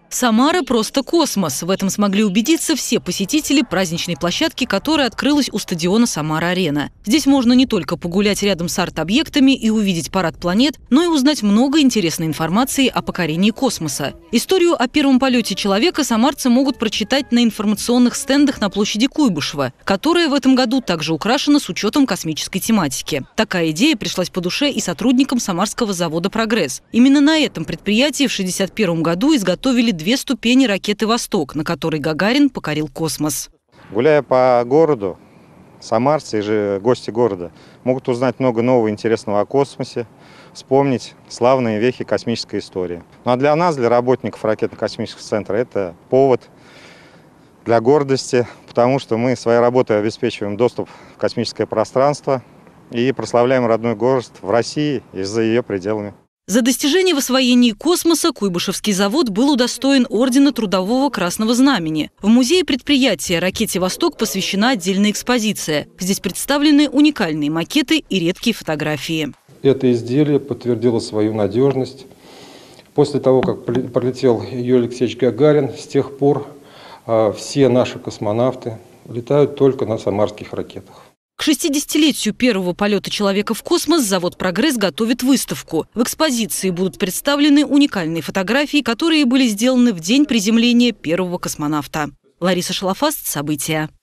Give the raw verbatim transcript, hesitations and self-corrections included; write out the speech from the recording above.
Самара – просто космос. В этом смогли убедиться все посетители праздничной площадки, которая открылась у стадиона «Самара-Арена». Здесь можно не только погулять рядом с арт-объектами и увидеть парад планет, но и узнать много интересной информации о покорении космоса. Историю о первом полете человека самарцы могут прочитать на информационных стендах на площади Куйбышева, которая в этом году также украшена с учетом космической тематики. Такая идея пришлась по душе и сотрудникам самарского завода «Прогресс». Именно на этом предприятии в шестьдесят первом году изготовили две ступени ракеты «Восток», на которой Гагарин покорил космос. Гуляя по городу, самарцы и же гости города могут узнать много нового интересного о космосе, вспомнить славные вехи космической истории. Ну а для нас, для работников ракетно-космического центра, это повод для гордости, потому что мы своей работой обеспечиваем доступ в космическое пространство и прославляем родной город в России и за ее пределами. За достижение в освоении космоса Куйбышевский завод был удостоен ордена Трудового Красного Знамени. В музее предприятия «Ракете Восток» посвящена отдельная экспозиция. Здесь представлены уникальные макеты и редкие фотографии. Это изделие подтвердило свою надежность. После того, как пролетел Юрий Алексеевич Гагарин, с тех пор все наши космонавты летают только на самарских ракетах. К шестидесятилетию первого полета человека в космос завод «Прогресс» готовит выставку. В экспозиции будут представлены уникальные фотографии, которые были сделаны в день приземления первого космонавта. Лариса Шалафаст, события.